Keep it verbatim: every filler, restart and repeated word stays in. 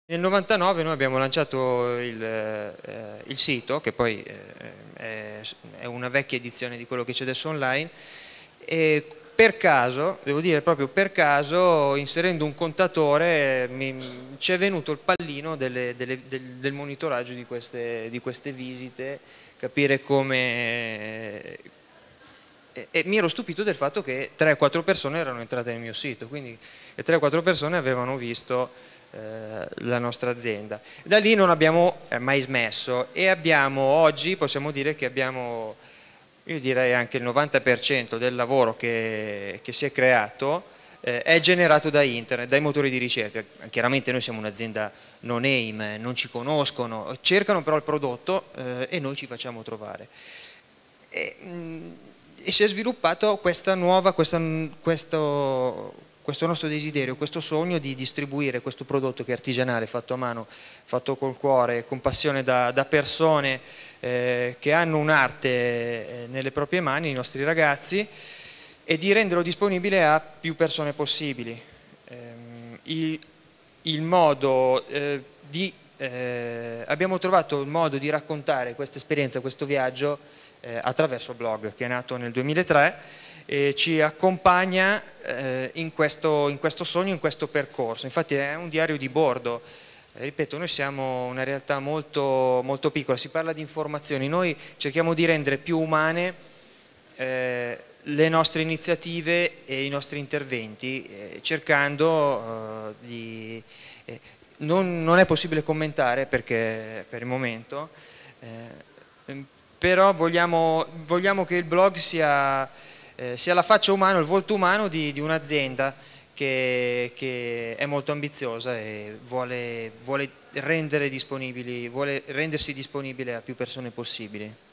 Nel novantanove noi abbiamo lanciato il, eh, il sito, che poi eh, è una vecchia edizione di quello che c'è adesso online, e per caso, devo dire proprio per caso, inserendo un contatore ci è venuto il pallino delle, delle, del, del monitoraggio di queste, di queste visite, capire come... E, e mi ero stupito del fatto che tre quattro persone erano entrate nel mio sito, quindi tre quattro persone avevano visto eh, la nostra azienda. Da lì non abbiamo eh, mai smesso e abbiamo oggi, possiamo dire che abbiamo, io direi anche il novanta per cento del lavoro che, che si è creato eh, è generato da internet, dai motori di ricerca. Chiaramente noi siamo un'azienda no name, non ci conoscono, cercano però il prodotto eh, e noi ci facciamo trovare. E, mh, e si è sviluppato questa nuova, questa, questo, questo nostro desiderio, questo sogno di distribuire questo prodotto che è artigianale, fatto a mano, fatto col cuore, con passione da, da persone eh, che hanno un'arte eh, nelle proprie mani, i nostri ragazzi, e di renderlo disponibile a più persone possibili. Eh, il, il modo eh, di, eh, abbiamo trovato il modo di raccontare questa esperienza, questo viaggio, Eh, attraverso il blog che è nato nel duemilatré e ci accompagna eh, in, questo, in questo sogno, in questo percorso. Infatti è un diario di bordo. Eh, ripeto, noi siamo una realtà molto, molto piccola, si parla di informazioni, noi cerchiamo di rendere più umane eh, le nostre iniziative e i nostri interventi, eh, cercando eh, di... Eh, non, non è possibile commentare perché per il momento, eh, però vogliamo, vogliamo che il blog sia, eh, sia la faccia umana, il volto umano di, di un'azienda che, che è molto ambiziosa e vuole, vuole, rendere disponibili, vuole rendersi disponibile a più persone possibili.